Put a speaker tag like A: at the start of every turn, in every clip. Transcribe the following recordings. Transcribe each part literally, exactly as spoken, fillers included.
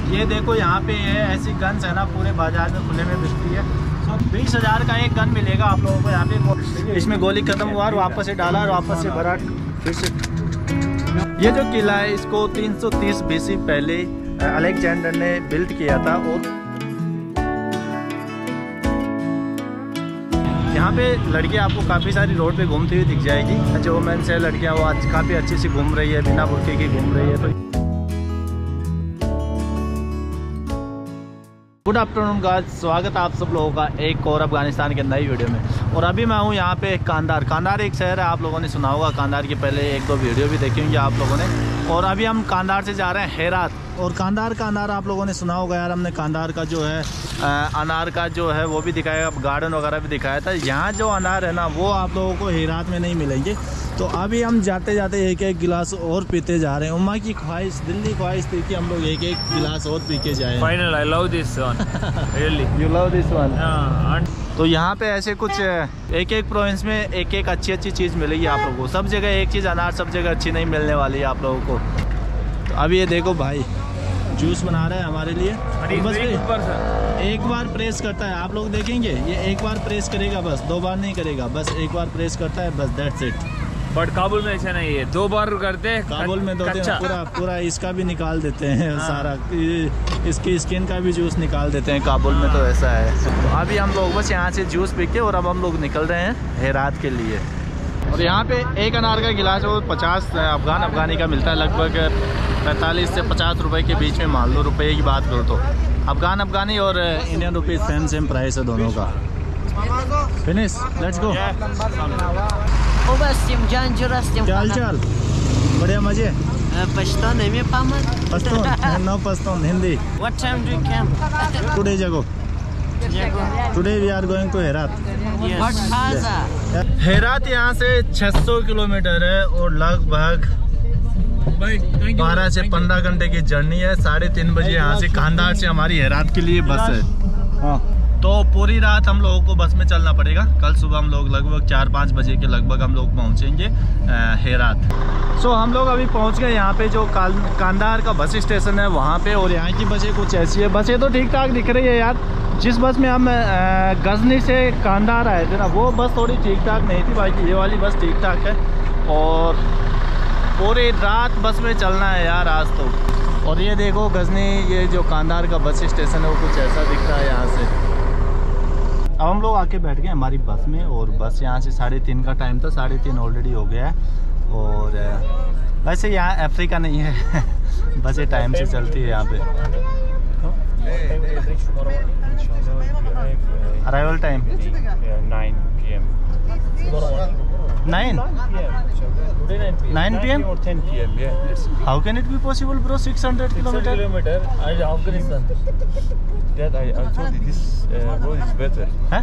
A: ये देखो यहाँ पे है ऐसी गन्स है ना पूरे बाजार में खुले में बिकती है। तो बीस हज़ार का एक गन मिलेगा आप लोगों को यहाँ पे। इसमें गोली खत्म हुआ और वापस से डाला और वापस से भरा फिर से। ये जो किला है इसको तीन सौ तीस बीसी पहले अलेक्जेंडर ने बिल्ड किया था। और यहाँ पे लड़कियाँ आपको काफ़ी सारी रोड पे घूमती हुई दिख जाएगी। जो वुमेन्स है लड़कियाँ वो आज काफ़ी अच्छी सी घूम रही है, बिना बुर्के की घूम रही है। तो गुड आफ्टरनून गाइस, स्वागत है आप सब लोगों का एक और अफगानिस्तान के नई वीडियो में। और अभी मैं हूँ यहाँ पे कांधार। कांधार एक शहर है, आप लोगों ने सुना होगा। कांधार की पहले एक दो वीडियो भी देखी होंगी आप लोगों ने। और अभी हम कांधार से जा रहे हैं हेरात। और कांधार का अनार आप लोगों ने सुना होगा यार। हमने कांधार का जो है अनार का जो है वो भी दिखाया, गार्डन वगैरह भी दिखाया था। यहाँ जो अनार है ना वो आप लोगों को हेरात में नहीं मिलेंगे। तो अभी हम जाते जाते एक एक गिलास और पीते जा रहे हैं। उम्मा की ख्वाहिश, दिल की ख्वाहिश थी कि हम लोग एक एक गिलास और पी के जाए।
B: Final I love this one really
A: you love this one.
B: हां,
A: तो यहाँ पे ऐसे कुछ एक एक प्रोविंस में एक एक अच्छी अच्छी चीज़ मिलेगी आप लोगों को। सब जगह एक चीज़ अनार सब जगह अच्छी नहीं मिलने वाली है आप लोगों को। तो अभी ये देखो भाई जूस बना रहा है हमारे लिए। बस एक बार प्रेस करता है, आप लोग देखेंगे ये एक बार प्रेस करेगा, बस दो बार नहीं करेगा, बस एक बार प्रेस करता है, बस दैट्स इट।
B: बट काबुल में ऐसा नहीं है, दो बार करते हैं।
A: काबुल में दो दिन पूरा पूरा इसका भी निकाल देते हैं। हाँ। सारा इसकी स्किन का भी जूस निकाल देते हैं काबुल में। तो ऐसा है। तो अभी हम लोग बस यहाँ से जूस पी के और अब हम लोग निकल रहे हैं हेरात के लिए। और यहाँ पे एक अनार का गिलास वो पचास अफगान अफगानी का मिलता है, लगभग पैंतालीस से पचास रुपए के बीच में मान लो। रुपये की बात करो तो अफगान अफगानी और Indian rupees same same price है दोनों का। Finish, let's go. क्या हाल चाल? बढ़िया, मजे?
C: पश्तून में पामन
A: Pashtun no Pashtun Hindi.
C: What time do you camp?
A: Today जगो today we are going to Herat.
C: Yes.
A: Herat यहाँ से छह सौ किलोमीटर है और लगभग बारह से पंद्रह घंटे की जर्नी है। साढ़े तीन बजे यहाँ से कांधार से हमारी हेरात के लिए बस है। हाँ, तो पूरी रात हम लोगों को बस में चलना पड़ेगा। कल सुबह हम लोग लगभग चार पाँच बजे के लगभग हम लोग पहुँचेंगे हेरात। सो हम लोग अभी पहुँच गए यहाँ पे जो कांधार का बस स्टेशन है वहाँ पे। और यहाँ की बसें कुछ ऐसी है। बसें तो ठीक ठाक दिख रही है यार। जिस बस में हम गजनी से कांधार आए थे ना वो बस थोड़ी ठीक ठाक नहीं थी, बाकी ये वाली बस ठीक ठाक है। और पूरी रात बस में चलना है यार आज तो। और ये देखो गजनी, ये जो कांधार का बस स्टेशन है वो कुछ ऐसा दिख रहा है यहाँ से। अब हम लोग आके बैठ गए हमारी बस में। और बस यहाँ से साढ़े तीन का टाइम था, साढ़े तीन ऑलरेडी हो गया है। और वैसे यहाँ अफ्रीका नहीं है बसें टाइम से चलती है यहाँ पे। Arrival time
B: nine P M
A: nine nine P M
B: or ten p m yeah.
A: How can it be possible bro? six hundred kilometer
B: kilometer and Afghanistan. That I, I told you this uh, road is better.
A: हैं?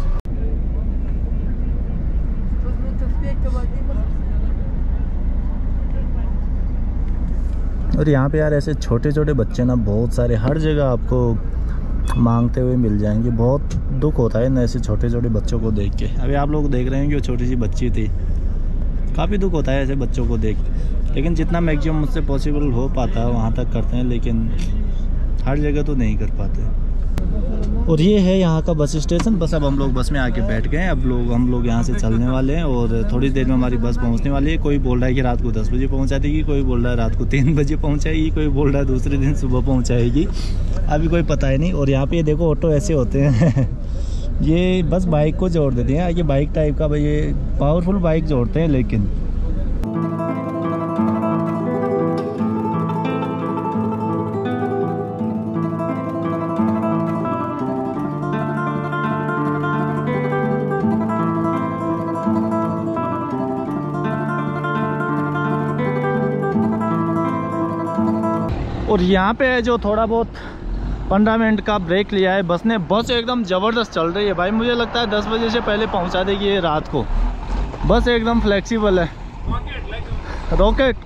A: और यहाँ पे यार ऐसे छोटे छोटे बच्चे ना बहुत सारे हर जगह आपको मांगते हुए मिल जाएंगे। बहुत दुख होता है ना ऐसे छोटे छोटे बच्चों को देख के। अभी आप लोग देख रहे हैं कि वो छोटी सी बच्ची थी, काफ़ी दुख होता है ऐसे बच्चों को देख। लेकिन जितना मैक्सिमम मुझसे पॉसिबल हो पाता है वहाँ तक करते हैं, लेकिन हर जगह तो नहीं कर पाते। और ये है यहाँ का बस स्टेशन। बस अब हम लोग बस में आके बैठ गए हैं। अब लोग हम लोग यहाँ से चलने वाले हैं और थोड़ी देर में हमारी बस पहुँचने वाली है। कोई बोल रहा है कि रात को दस बजे पहुँचा देगी, कोई बोल रहा है रात को तीन बजे पहुँचाएगी, कोई बोल रहा है दूसरे दिन सुबह पहुँचाएगी। अभी कोई पता ही नहीं। और यहाँ पे ये देखो ऑटो ऐसे होते हैं ये बस बाइक को जोड़ देते हैं। ये बाइक टाइप का, ये पावरफुल बाइक जोड़ते हैं। लेकिन और यहाँ पे जो थोड़ा बहुत पंद्रह मिनट का ब्रेक लिया है बस ने। बस एकदम ज़बरदस्त चल रही है भाई। मुझे लगता है दस बजे से पहले पहुँचा देगी ये रात को। बस एकदम फ्लेक्सिबल है, रॉकेट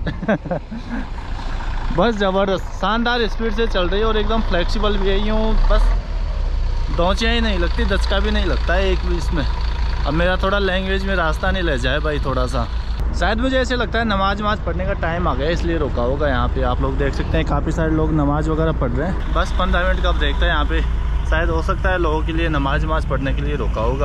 A: बस ज़बरदस्त शानदार स्पीड से चल रही है और एकदम फ्लेक्सिबल भी है। यूँ बस दौचियाँ ही नहीं लगती, दचका भी नहीं लगता है एक भी इसमें। अब मेरा थोड़ा लैंग्वेज में रास्ता नहीं ले जाए भाई थोड़ा सा। शायद मुझे ऐसे लगता है नमाज वमाज पढ़ने का टाइम आ गया इसलिए रोका होगा यहाँ पे। आप लोग देख सकते हैं काफ़ी सारे लोग नमाज वगैरह पढ़ रहे हैं। बस पंद्रह मिनट का ब्रेक था यहाँ पे, शायद हो सकता है लोगों के लिए नमाज वमाज पढ़ने के लिए रोका होगा।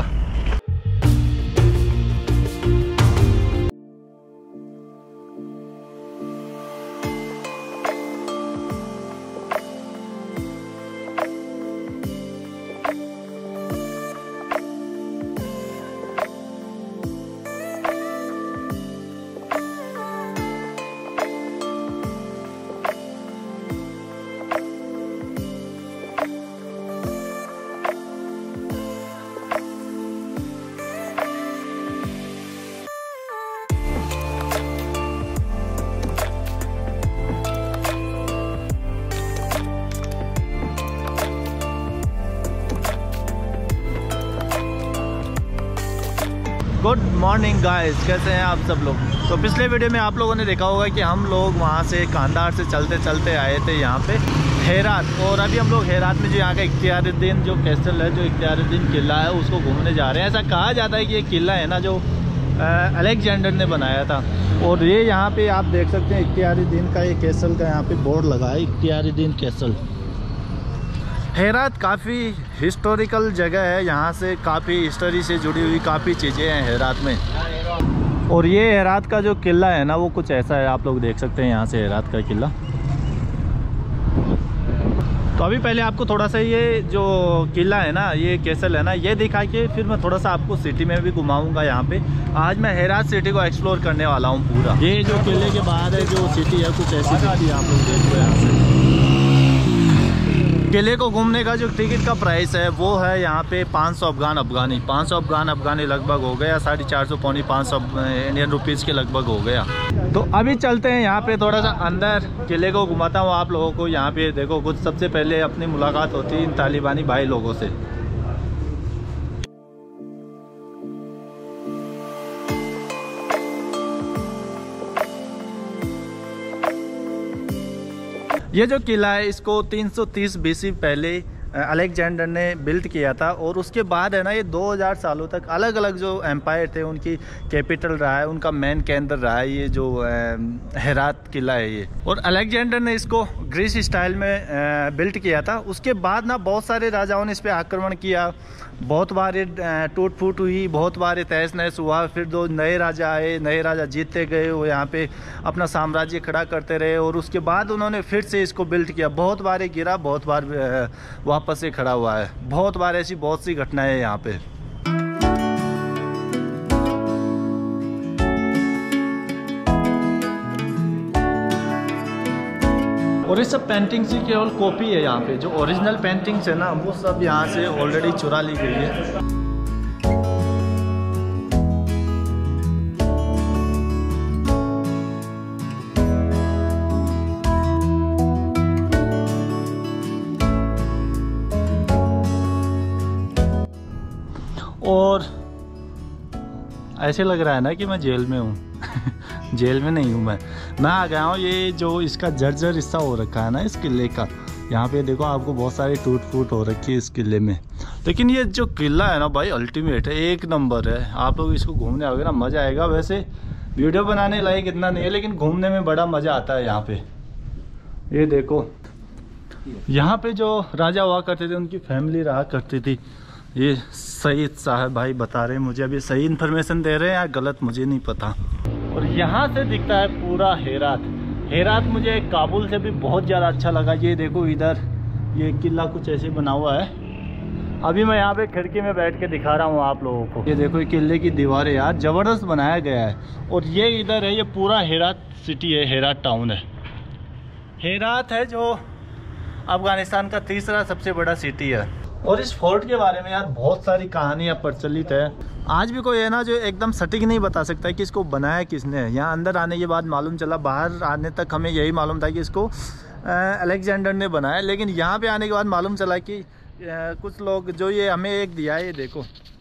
A: गुड मॉर्निंग गाइस, कैसे हैं आप सब लोग। तो पिछले वीडियो में आप लोगों ने देखा होगा कि हम लोग वहाँ से कांधार से चलते चलते आए थे यहाँ पे हेरात, और अभी हम लोग हेरात में जो यहाँ का इख्तियारुद्दीन जो कैसल है, जो इख्तियारुद्दीन किला है, उसको घूमने जा रहे हैं। ऐसा कहा जाता है कि ये किला है ना जो अलेक्जेंडर ने बनाया था। और ये यहाँ पे आप देख सकते हैं इख्तियारुद्दीन का ये कैसल का यहाँ पे बोर्ड लगा है, इख्तियारुद्दीन कैसल। हेरात काफ़ी हिस्टोरिकल जगह है, यहाँ से काफ़ी हिस्टोरी से जुड़ी हुई काफ़ी चीज़ें हैं हेरात में। और ये हेरात का जो किला है ना वो कुछ ऐसा है, आप लोग देख सकते हैं यहाँ से हेरात का किला। तो अभी पहले आपको थोड़ा सा ये जो किला है ना, ये कैसल है ना, ये दिखा के फिर मैं थोड़ा सा आपको सिटी में भी घुमाऊंगा। यहाँ पे आज मैं हेरात सिटी को एक्सप्लोर करने वाला हूँ पूरा। ये जो किले के बाहर है जो सिटी है, कुछ ऐसी सिटी आप लोग देख रहे हैं यहाँ से। किले को घूमने का जो टिकट का प्राइस है वो है यहाँ पे पाँच सौ अफगान अफगानी पाँच सौ अफगान अफगानी लगभग हो गया, साढ़े चार सौ पौनी पाँच सौ इंडियन रुपीज़ के लगभग हो गया। तो अभी चलते हैं यहाँ पे थोड़ा सा अंदर, किले को घुमाता हूँ आप लोगों को। यहाँ पे देखो कुछ सबसे पहले अपनी मुलाकात होती है इन तालिबानी भाई लोगों से। ये जो किला है इसको तीन सौ तीस बीसी पहले अलेक्जेंडर ने बिल्ड किया था, और उसके बाद है ना ये दो हज़ार सालों तक अलग अलग जो एम्पायर थे उनकी कैपिटल रहा है, उनका मेन केंद्र रहा है ये जो हेरात किला है ये। और अलेक्जेंडर ने इसको ग्रीस स्टाइल में बिल्ड किया था। उसके बाद ना बहुत सारे राजाओं ने इस पर आक्रमण किया, बहुत बार टूट फूट हुई, बहुत बार तहस नहस हुआ। फिर दो नए राजा आए, नए राजा जीतते गए, वो यहाँ पे अपना साम्राज्य खड़ा करते रहे, और उसके बाद उन्होंने फिर से इसको बिल्ड किया। बहुत बार गिरा, बहुत बार वापस से खड़ा हुआ है, बहुत बार ऐसी बहुत सी घटनाएं हैं यहाँ पे। और ये सब पेंटिंग्स की केवल कॉपी है यहाँ पे, जो ओरिजिनल पेंटिंग्स है ना वो सब यहाँ से ऑलरेडी चुरा ली गई है। और ऐसे लग रहा है ना कि मैं जेल में हूँ। जेल में नहीं हूँ मैं मैं आ गया हूँ। ये जो इसका जर्जर हिस्सा हो रखा है ना इस किले का, यहाँ पे देखो आपको बहुत सारी टूट फूट हो रखी है इस किले में। लेकिन ये जो किला है ना भाई अल्टीमेट है, एक नंबर है। आप लोग इसको घूमने आओगे ना मज़ा आएगा। वैसे वीडियो बनाने लायक इतना नहीं है, लेकिन घूमने में बड़ा मज़ा आता है यहाँ पे। ये देखो यहाँ पे जो राजा हुआ करते थे उनकी फैमिली रहा करती थी। ये सईद साहब भाई बता रहे हैं मुझे, अभी सही इन्फॉर्मेशन दे रहे हैं या गलत मुझे नहीं पता। और यहाँ से दिखता है पूरा हेरात। हेरात मुझे काबुल से भी बहुत ज़्यादा अच्छा लगा। ये देखो इधर ये किला कुछ ऐसे बना हुआ है। अभी मैं यहाँ पे खिड़की में बैठ के दिखा रहा हूँ आप लोगों को। ये देखो ये किले की दीवारें यार ज़बरदस्त बनाया गया है। और ये इधर है, ये पूरा हेरात सिटी है, हेरात टाउन है। हेरात है जो अफगानिस्तान का तीसरा सबसे बड़ा सिटी है। और इस फोर्ट के बारे में यार बहुत सारी कहानियाँ प्रचलित है। आज भी कोई है ना जो एकदम सटीक नहीं बता सकता है कि इसको बनाया किसने है। यहाँ अंदर आने के बाद मालूम चला, बाहर आने तक हमें यही मालूम था कि इसको अलेक्जेंडर ने बनाया। लेकिन यहाँ पे आने के बाद मालूम चला कि आ, कुछ लोग जो ये हमें एक दिया है, ये देखो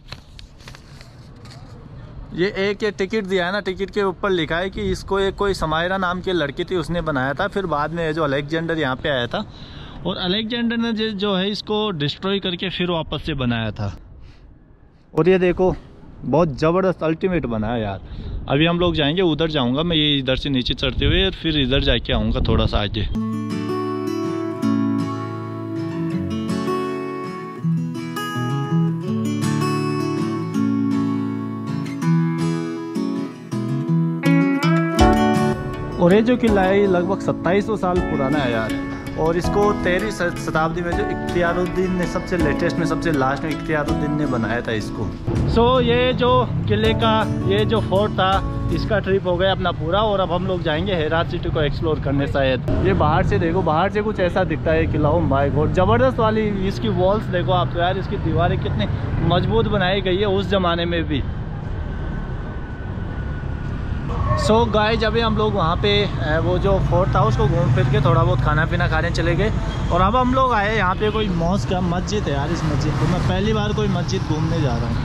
A: ये एक ये टिकट दिया है ना, टिकट के ऊपर लिखा है कि इसको एक कोई समायरा नाम की लड़की थी उसने बनाया था। फिर बाद में जो अलेक्जेंडर यहाँ पे आया था, और अलेक्जेंडर ने जो है इसको डिस्ट्रॉय करके फिर वापस से बनाया था। और ये देखो बहुत ज़बरदस्त अल्टीमेट बना है यार। अभी हम लोग जाएंगे, उधर जाऊंगा मैं, ये इधर से नीचे चढ़ते हुए और फिर इधर जाके आऊँगा थोड़ा सा आगे। और ये जो किला है ये लगभग सत्ताईस सौ साल पुराना है यार, और इसको तेरहवीं शताब्दी में जो इख्तियारुद्दीन ने सबसे लेटेस्ट में सबसे लास्ट में इख्तियारुद्दीन ने बनाया था इसको। सो so, ये जो किले का ये जो फोर्ट था इसका ट्रिप हो गया अपना पूरा, और अब हम लोग जाएंगे हेरात सिटी को एक्सप्लोर करने। शायद ये बाहर से देखो, बाहर से कुछ ऐसा दिखता है किला। ओ माय गॉड, ज़बरदस्त वाली इसकी वॉल्स देखो आप तो यार, इसकी दीवारें कितनी मजबूत बनाई गई है उस ज़माने में भी। सो so, गाइस अभी हम लोग वहाँ पे वो जो फोर्ट था उसको घूम फिर के थोड़ा बहुत खाना पीना खाने चले गए, और अब हम लोग आए यहाँ पे कोई मॉस्क का मस्जिद है यार। इस मस्जिद को मैं पहली बार कोई मस्जिद घूमने जा रहा हूँ।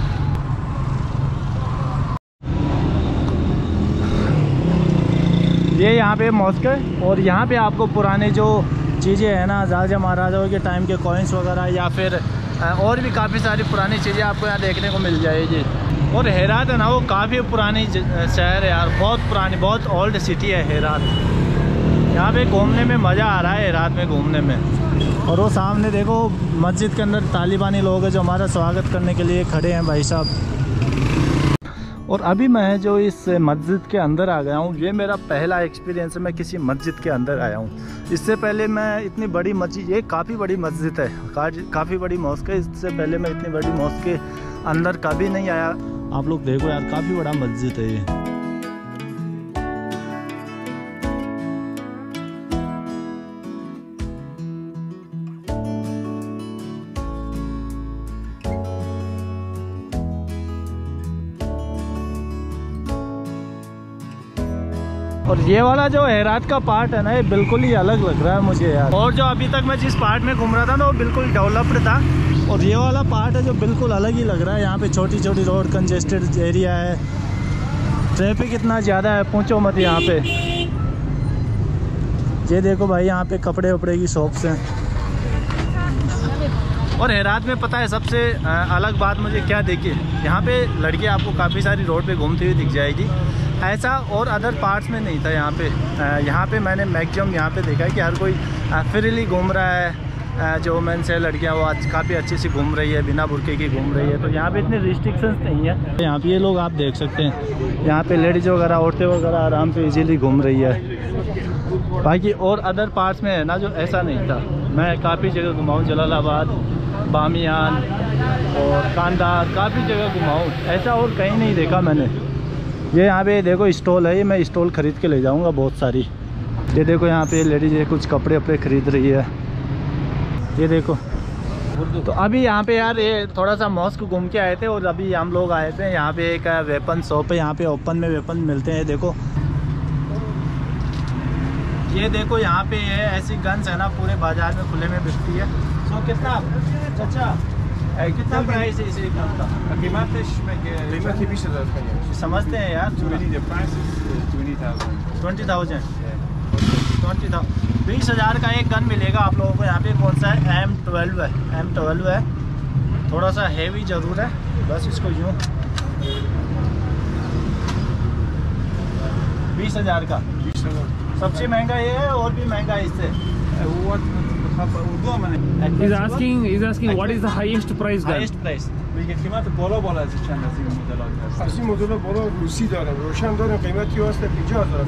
A: ये यहाँ पे मॉस्क है, और यहाँ पे आपको पुराने जो चीज़ें हैं ना, राजा महाराजाओं के टाइम के कॉइन्स वगैरह या फिर और भी काफ़ी सारी पुरानी चीज़ें आपको यहाँ देखने को मिल जाएगी। और हेरात है ना वो काफ़ी पुरानी शहर है यार, बहुत पुरानी, बहुत ओल्ड सिटी है हेरात। यहाँ पे घूमने में मज़ा आ रहा है हेरात में घूमने में। और वो सामने देखो मस्जिद के अंदर तालिबानी लोग हैं जो हमारा स्वागत करने के लिए खड़े हैं भाई साहब। और अभी मैं जो इस मस्जिद के अंदर आ गया हूँ, ये मेरा पहला एक्सपीरियंस है मैं किसी मस्जिद के अंदर आया हूँ। इससे पहले मैं इतनी बड़ी मस्जिद, ये काफ़ी बड़ी मस्जिद है, काफ़ी बड़ी मॉस्क है, इससे पहले मैं इतनी बड़ी मॉस्क के अंदर कभी नहीं आया। आप लोग देखो यार, काफ़ी बड़ा मस्जिद है ये। और ये वाला जो हेरात का पार्ट है ना, ये बिल्कुल ही अलग लग रहा है मुझे यार। और जो अभी तक मैं जिस पार्ट में घूम रहा था ना वो बिल्कुल डेवलप्ड था, और ये वाला पार्ट है जो बिल्कुल अलग ही लग रहा है। यहाँ पे छोटी छोटी रोड, कंजेस्टेड एरिया है, ट्रैफिक इतना ज़्यादा है पूछो मत यहाँ पे। ये देखो भाई, यहाँ पे कपड़े वपड़े की शॉप्स हैं। और हेरात में पता है सबसे अलग बात मुझे क्या देखी, यहाँ पे लड़कियाँ आपको काफ़ी सारी रोड पे घूमती हुई दिख जाएगी, ऐसा और अदर पार्ट्स में नहीं था। यहाँ पे यहाँ पे मैंने मैक्सिमम यहाँ पे देखा है कि हर कोई फ्रीली घूम रहा है। जो मेंस है, लड़कियाँ वो आज काफ़ी अच्छी सी घूम रही है, बिना बुर्के की घूम रही है, तो यहाँ पे इतने रिस्ट्रिक्शंस नहीं है। यहाँ पे ये लोग आप देख सकते हैं, यहाँ पे लेडीज़ वगैरह, औरतें वगैरह आराम से इजीली घूम रही है। बाकी और अदर पार्ट्स में है ना जो ऐसा नहीं था। मैं काफ़ी जगह घुमाऊँ, जलालाबाद, बामियान और कांदार, काफ़ी जगह घुमाऊँ, ऐसा और कहीं नहीं देखा मैंने। ये यहाँ पे देखो स्टॉल है, ये मैं स्टॉल ख़रीद के ले जाऊँगा बहुत सारी। ये देखो यहाँ पे लेडीज़ है कुछ कपड़े वपड़े ख़रीद रही है, ये देखो। तो अभी यहाँ पे यार ये थोड़ा सा मॉस्क घूम के आए थे, और अभी हम लोग आए थे यहाँ पे एक वेपन शॉप है, यहाँ पे ओपन में वेपन मिलते हैं। देखो ये देखो यहाँ पे ये ऐसी गन्स है ना पूरे बाजार में खुले में बिकती है। सो कितना चाचा कितना प्राइस है इसी गन का?
B: कीमत बीस हजार
A: समझते हैं यार, ट्वेंटी थाउजेंड ट्वेंटी थाउजेंड बीस हज़ार का एक गन मिलेगा आप लोगों को। यहाँ पे कौन सा है? एम ट्वेल्व है, एम ट्वेल्व है, थोड़ा सा हेवी ज़रूर है, बस इसको यूँ बीस हज़ार का सबसे महंगा ये है, और भी महंगा है इससे।
D: He's asking, he's asking what is the highest price gun?
A: Highest price.
B: میگه قیمت بالا بالا از چند از این مدلات هست.
E: از این مدل بالا روسی دارم، روشن دارم، قیمتی هست پنجاه هزار.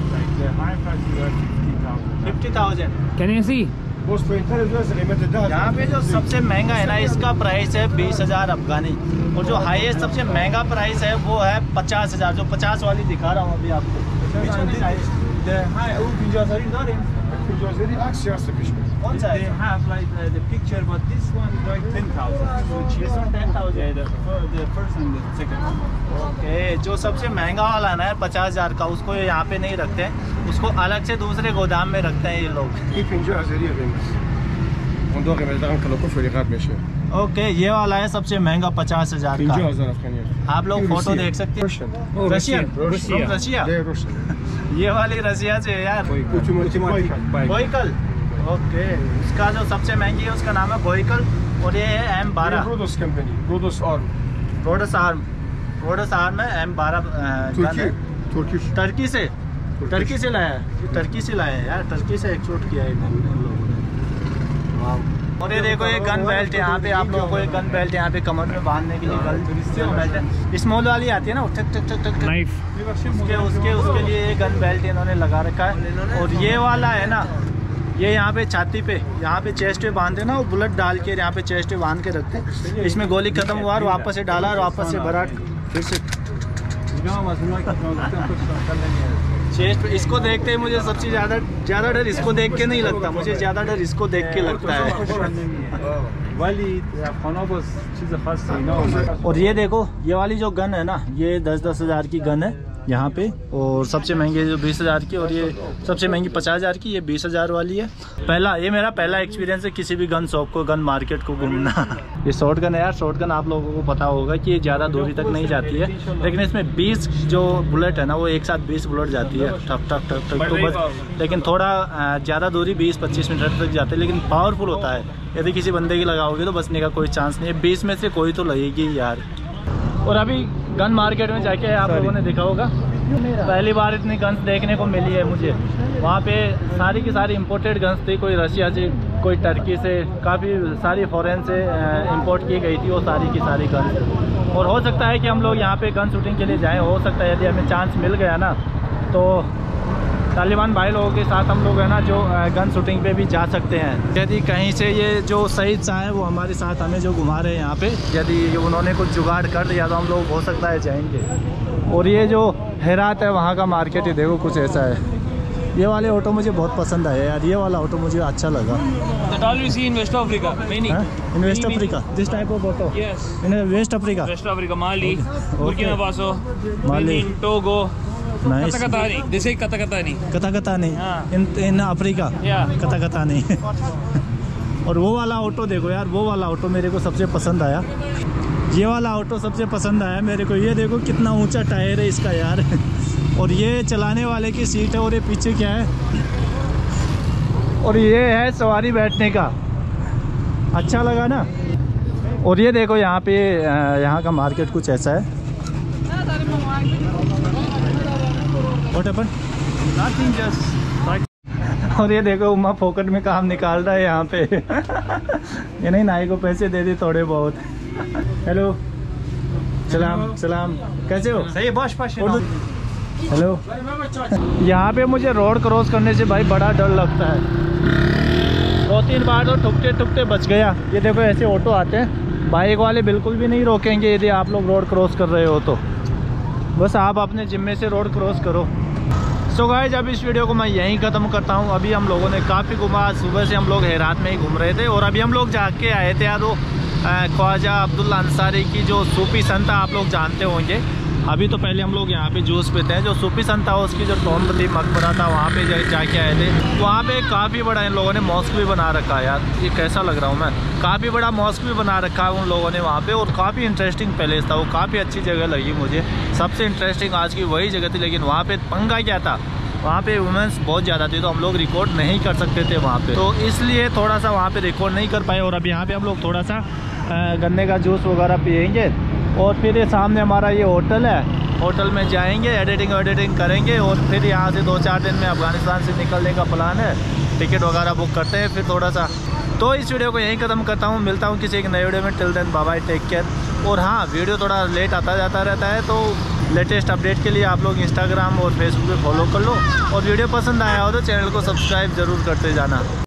A: Fifty thousand
D: Can you see?
E: बस पैंतर हज़ार قیمت ده هزار.
A: यहाँ पे जो सबसे महंगा है ना इसका प्राइस है बीस हज़ार अफगानी, और जो हाईएस्ट सबसे महंगा प्राइस है वो है पचास हज़ार, जो पचास वाली दिखा रहा हूँ अभी आपको।
B: ده های اون پنجاه هزاری داریم.
E: پنجاه هزاری عکس هست پیش میاد.
A: कौन सा
B: They
A: है?
B: have like uh, the picture, but this one is like ten thousand.
A: This one ten thousand.
B: Yeah, the, fir- the first and the second one.
A: Okay, जो सबसे महंगा वाला ना है पचास हज़ार का, उसको ये यहाँ पे नहीं रखते हैं, उसको अलग से दूसरे गोदाम में रखते हैं ये लोग।
E: این پنجاه هزاری قیمت. اون دو قیمت دارم کلاکو فریقات میشه.
A: ओके, ये वाला है सबसे महंगा पचास हज़ार
E: پنجاه
A: का।
E: هزار افغانی است.
A: आप लोग फोटो देख सकते हैं।
E: روشن.
A: Russian
E: Russia.
A: From Russia
E: ده روشن.
A: ये वाली रशिया से है यार।
E: اتوماتیک بایک.
A: बोइकल, ओके, उसका जो सबसे महंगी है उसका नाम है बोइकल, और ये है एम बारह
E: رودوس کمپانی. رودوس آرم.
A: Roads arm. घोड़ा शहर में एम बारह गन है।
E: तुर्की
A: टर्की से टर्की से लाया है, टर्की से लाया है यार, टर्की से एक्सपोर्ट किया है इन लोगों ने। वाह। और ये देखो ये गन बेल्ट है यहाँ पे, आप लोगों को एक गन बेल्ट यहाँ पे कमर में बांधने के लिए गन बेल्ट है। स्मॉल वाली आती है ना, टक टक टक टक
D: नाइफ,
A: उसके उसके उसके लिए ये गन बेल्ट इन्होंने लगा रखा है। और ये वाला है ना, ये यहाँ पे छाती पे, यहाँ पे चेस्ट पे बांधते ना, वो बुलेट डाल के यहाँ पे चेस्ट पे बांध के रखते हैं। इसमें गोली खत्म हुआ और वापस से डाला और वापस से भरा, फिर से चेस्ट पे। इसको देखते ही मुझे सबसे ज़्यादा ज़्यादा डर इसको देख के नहीं लगता, मुझे ज़्यादा डर इसको देख के लगता है। और ये देखो ये वाली जो गन है ना, ये दस दस हज़ार की गन है यहाँ पे, और सबसे महंगी जो बीस हज़ार की, और ये सबसे महंगी पचास हज़ार की, ये बीस हज़ार वाली है। पहला ये मेरा पहला एक्सपीरियंस है किसी भी गन शॉप को, गन मार्केट को घूमना। ये शॉर्ट गन है यार, शॉर्ट गन आप लोगों को पता होगा कि ये ज़्यादा दूरी तक नहीं जाती है, लेकिन इसमें बीस जो बुलेट है ना, वो एक साथ बीस बुलेट जाती है, ठप ठप ठप ठप। तो बस लेकिन थोड़ा ज़्यादा दूरी बीस पच्चीस मिनट तक जाती है, लेकिन पावरफुल होता है। यदि किसी बंदे की लगाओगे तो बचने का कोई चांस नहीं है, बीस में से कोई तो लगेगी यार। और अभी गन मार्केट में जाके आप लोगों ने देखा होगा, पहली बार इतनी गन्स देखने को मिली है मुझे। वहाँ पे सारी की सारी इंपोर्टेड गन्स थी, कोई रशिया से, कोई टर्की से, काफ़ी सारी फॉरेन से इंपोर्ट की गई थी वो सारी की सारी गन्स। और हो सकता है कि हम लोग यहाँ पे गन शूटिंग के लिए जाएं, हो सकता है यदि हमें चांस मिल गया ना तो तालिबान भाई लोगों के साथ हम लोग है ना जो गन शूटिंग पे भी जा सकते हैं। यदि कहीं से ये जो शहीद शाह है वो हमारे साथ हमें जो घुमा रहे हैं यहाँ पे, यदि उन्होंने कुछ जुगाड़ कर दिया तो हम लोग हो सकता है जाएंगे। और ये जो हेरात है वहाँ का मार्केट ही देखो कुछ ऐसा है। ये वाले ऑटो मुझे बहुत पसंद आया यार, ये वाला ऑटो मुझे अच्छा लगा।
F: In West Africa,
A: in West Africa this type of auto, in West Africa,
F: West Africa, Mali, Burkina Faso,
A: Mali,
F: Togo,
A: nice,
F: कताकतानी, जैसे कताकतानी,
A: कताकतानी इन इन अफ्रीका, कताकतानी। और वो वाला ऑटो देखो यार, वो वाला ऑटो मेरे को सबसे पसंद आया, ये वाला ऑटो सबसे पसंद आया मेरे को। ये देखो कितना ऊंचा टायर है इसका यार। और ये चलाने वाले की सीट है, और ये पीछे क्या है, और ये है सवारी बैठने का, अच्छा लगा ना। और ये देखो यहाँ पे यहाँ का मार्केट कुछ ऐसा है। What happened?
B: Nothing, just
A: और ये देखो उमा फोकट में काम निकाल रहा है यहाँ पे। ये नहीं, नाई को पैसे दे दे थोड़े बहुत। हेलो, सलाम सलाम, कैसे हो?
B: सही, बस बस।
A: हेलो। यहाँ पे मुझे रोड क्रॉस करने से भाई बड़ा डर लगता है, दो तीन बार तो ठुकते ठुकते बच गया। ये देखो ऐसे ऑटो आते हैं, बाइक वाले बिल्कुल भी नहीं रोकेंगे यदि आप लोग रोड क्रॉस कर रहे हो तो, बस आप अपने जिम्मे से रोड क्रॉस करो। सो गाइस, अब इस वीडियो को मैं यहीं ख़त्म करता हूँ। अभी हम लोगों ने काफ़ी घुमा, सुबह से हम लोग हेरात में ही घूम रहे थे, और अभी हम लोग जाके आए थे यार वो ख्वाजा अब्दुल्ला अंसारी की जो सूफी संत आप लोग जानते होंगे। अभी तो पहले हम लोग यहाँ पे जूस पीते हैं, जो सूफी संत था उसकी जो टॉम्ब थी, मकबरा था, वहाँ पे जा, जाके आए थे। वहाँ पे काफ़ी बड़ा इन लोगों ने मॉस्क भी बना रखा है यार, ये कैसा लग रहा हूँ मैं, काफ़ी बड़ा मॉस्क भी बना रखा है उन लोगों ने वहाँ पे, और काफ़ी इंटरेस्टिंग पैलेस था वो, काफ़ी अच्छी जगह लगी मुझे। सबसे इंटरेस्टिंग आज की वही जगह थी, लेकिन वहाँ पे पंगा क्या था, वहाँ पे वुमेंस बहुत ज़्यादा थी, तो हम लोग रिकॉर्ड नहीं कर सकते थे वहाँ पे, तो इसलिए थोड़ा सा वहाँ पे रिकॉर्ड नहीं कर पाए। और अब यहाँ पे हम लोग थोड़ा सा गन्ने का जूस वगैरह पियेंगे, और फिर ये सामने हमारा ये होटल है, होटल में जाएंगे, एडिटिंग एडिटिंग करेंगे, और फिर यहाँ से दो चार दिन में अफ़गानिस्तान से निकलने का प्लान है। टिकट वगैरह बुक करते हैं फिर थोड़ा सा। तो इस वीडियो को यहीं ख़त्म करता हूँ, मिलता हूँ किसी एक नए वीडियो में। Till then bye bye, take care. और हाँ, वीडियो थोड़ा लेट आता जाता रहता है, तो लेटेस्ट अपडेट के लिए आप लोग इंस्टाग्राम और फेसबुक पे फॉलो कर लो, और वीडियो पसंद आया हो तो चैनल को सब्सक्राइब ज़रूर करते जाना।